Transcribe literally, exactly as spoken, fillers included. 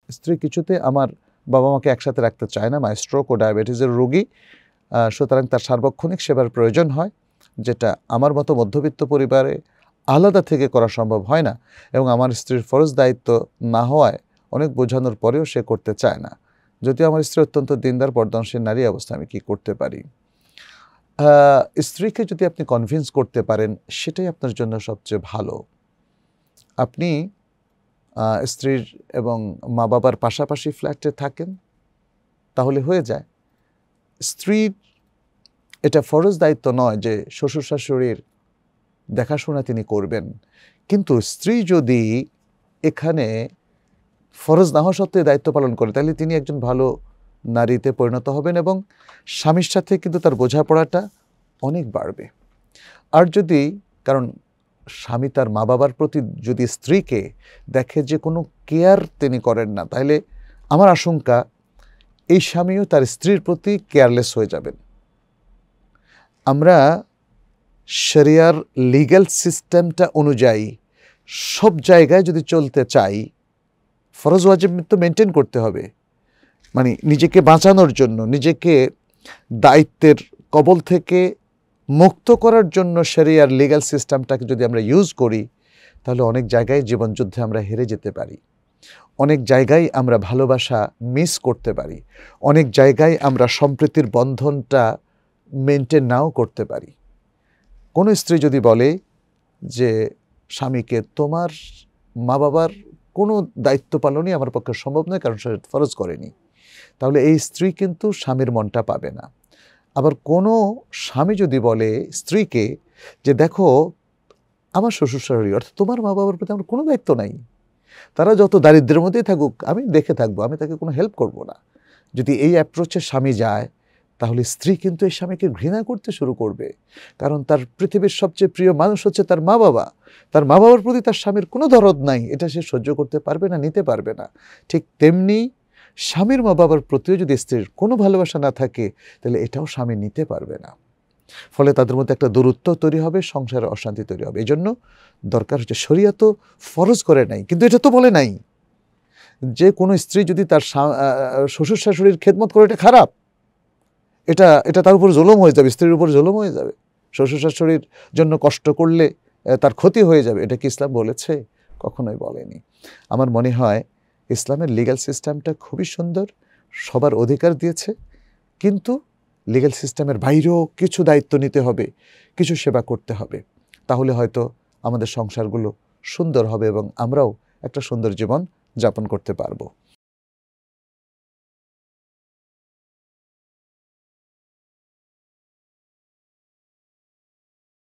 স্ত্রী কিছুতে আমার বাবা মাকে একসাথে রাখতে চায় না, মা স্ট্রোক ও ডায়াবেটিসের রোগী, সুতরাং তার সার্বক্ষণিক সেবার প্রয়োজন হয়, যেটা আমার মতো মধ্যবিত্ত পরিবারে আলাদা থেকে করা সম্ভব হয় না, এবং আমার স্ত্রীর ফরজ দায়িত্ব না হওয়ায় অনেক বোঝানোর পরেও সে করতে চায় না। যদিও আমার স্ত্রী অত্যন্ত দিনদার পর্দানশীল নারী, অবস্থা আমি কি করতে পারি? স্ত্রীকে যদি আপনি কনভিন্স করতে পারেন সেটাই আপনার জন্য সবচেয়ে ভালো। আপনি স্ত্রীর এবং মা বাবার পাশাপাশি ফ্ল্যাটে থাকেন, তাহলে হয়ে যায়। স্ত্রীর এটা ফরজ দায়িত্ব নয় যে শ্বশুর শাশুড়ির দেখাশোনা তিনি করবেন, কিন্তু স্ত্রী যদি এখানে ফরজ না হওয়া সত্ত্বেও দায়িত্ব পালন করে, তাহলে তিনি একজন ভালো নারীতে পরিণত হবেন এবং স্বামীর সাথে কিন্তু তার বোঝাপড়াটা অনেক বাড়বে। আর যদি, কারণ স্বামী তার মা বাবার প্রতি যদি স্ত্রীকে দেখে যে কোনো কেয়ার তিনি করেন না, তাহলে আমার আশঙ্কা এই স্বামীও তার স্ত্রীর প্রতি কেয়ারলেস হয়ে যাবেন। আমরা শরিয়ার লিগ্যাল সিস্টেমটা অনুযায়ী সব জায়গায় যদি চলতে চাই, ফরজ ওয়াজিব তো মেনটেন করতে হবে, মানে নিজেকে বাঁচানোর জন্য, নিজেকে দায়িত্বের কবল থেকে মুক্ত করার জন্য শরিয়ার লিগ্যাল সিস্টেমটাকে যদি আমরা ইউজ করি, তাহলে অনেক জায়গায় জীবনযুদ্ধে আমরা হেরে যেতে পারি, অনেক জায়গায় আমরা ভালোবাসা মিস করতে পারি, অনেক জায়গায় আমরা সম্প্রীতির বন্ধনটা মেনটেন নাও করতে পারি। কোনো স্ত্রী যদি বলে যে স্বামীকে তোমার মা বাবার কোনো দায়িত্ব পালনই আমার পক্ষে সম্ভব নয় কারণ সে ফরজ করেনি, তাহলে এই স্ত্রী কিন্তু স্বামীর মনটা পাবে না। আবার কোনো স্বামী যদি বলে স্ত্রীকে যে দেখো আমার শ্বশুর শাশুড়ি অর্থাৎ তোমার মা বাবার প্রতি আমার কোনো দায়িত্ব নাই, তারা যত দারিদ্র্যের মধ্যেই থাকুক আমি দেখে থাকবো, আমি তাকে কোনো হেল্প করব না, যদি এই অ্যাপ্রোচে স্বামী যায়, তাহলে স্ত্রী কিন্তু এই স্বামীকে ঘৃণা করতে শুরু করবে, কারণ তার পৃথিবীর সবচেয়ে প্রিয় মানুষ হচ্ছে তার মা বাবা। তার মা বাবার প্রতি তার স্বামীর কোনো দরদ নাই, এটা সে সহ্য করতে পারবে না, নিতে পারবে না। ঠিক তেমনি স্বামীর মা বাবার প্রতিও যদি স্ত্রীর কোনো ভালোবাসা না থাকে, তাহলে এটাও স্বামী নিতে পারবে না। ফলে তাদের মধ্যে একটা দূরত্ব তৈরি হবে, সংসারে অশান্তি তৈরি হবে। এই জন্য দরকার হচ্ছে, শরিয়া তো ফরজ করে নাই, কিন্তু এটা তো বলে নাই যে কোনো স্ত্রী যদি তার শ্বশুর শাশুড়ির খেদমত করে এটা খারাপ, এটা এটা তার উপর জুলুম হয়ে যাবে, স্ত্রীর উপর জুলুম হয়ে যাবে, শ্বশুর শাশুড়ির জন্য কষ্ট করলে তার ক্ষতি হয়ে যাবে। এটা কি ইসলাম বলেছে? কখনোই বলেনি। আমার মনে হয় ইসলামের লিগ্যাল সিস্টেমটা খুবই সুন্দর, সবার অধিকার দিয়েছে, কিন্তু লিগ্যাল সিস্টেমের বাইরেও কিছু দায়িত্ব নিতে হবে, কিছু সেবা করতে হবে, তাহলে হয়তো আমাদের সংসারগুলো সুন্দর হবে এবং আমরাও একটা সুন্দর জীবন যাপন করতে পারবো।